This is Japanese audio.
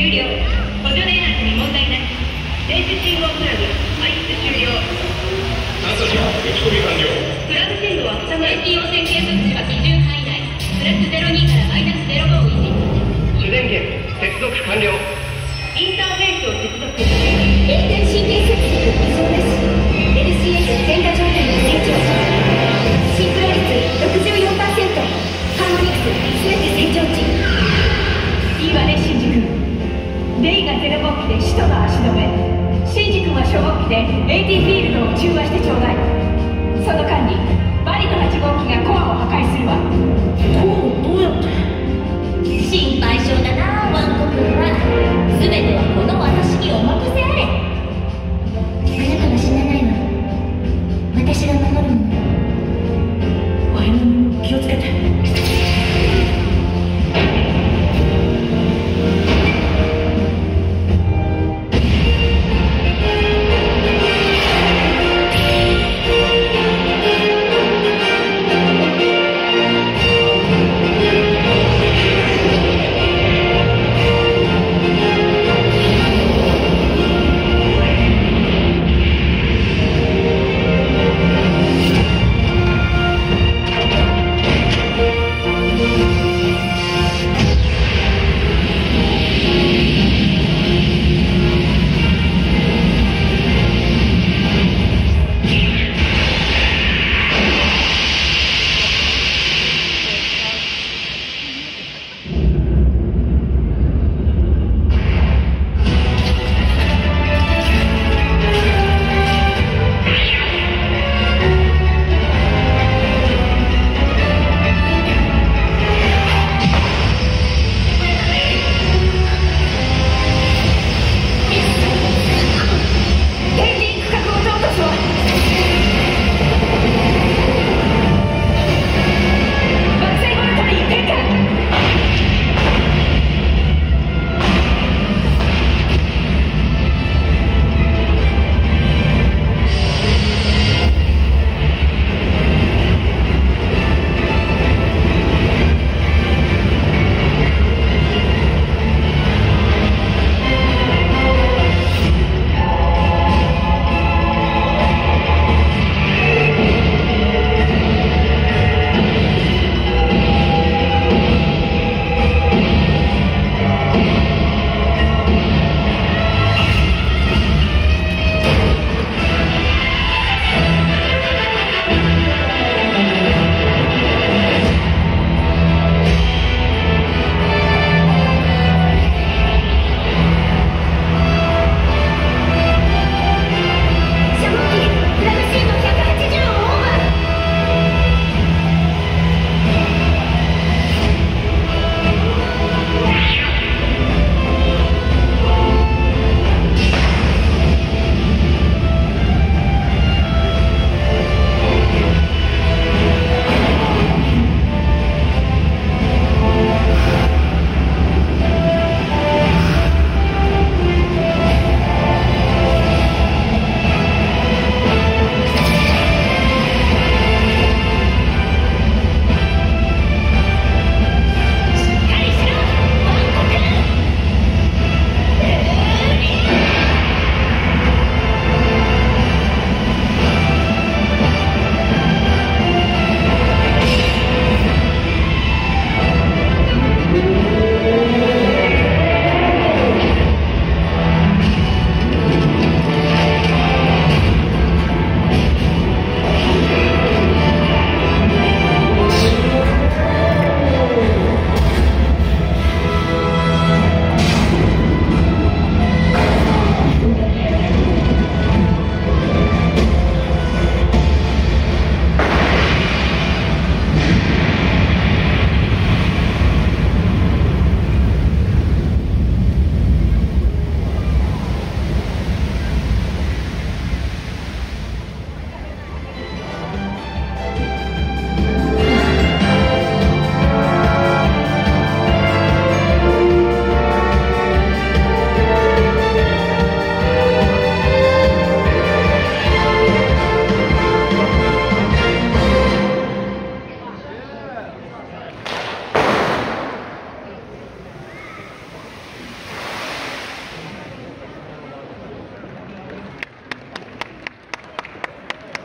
終了。補助電圧に問題なし。電子信号プラグ排出終了。 探査車打ち込み完了。 プラグ信号は塞がれ。電気汚染計測値は基準範囲内。プラス02からマイナス05を維持。 主電源接続完了。 インターフェースを接続。 電電神経接続異常なし。LCS 全化状態に成長。シンクロ率 64%。ハーモニクス全て正常値。 いいわね、シンジ君。レイが0号機で使徒の足止め。シンジ君は初号機で AT フィールドを中和してちょうだい。その間にバリの8号機がコアを破壊するわ。 コアをどうやって？ 心配性だなワンコ君。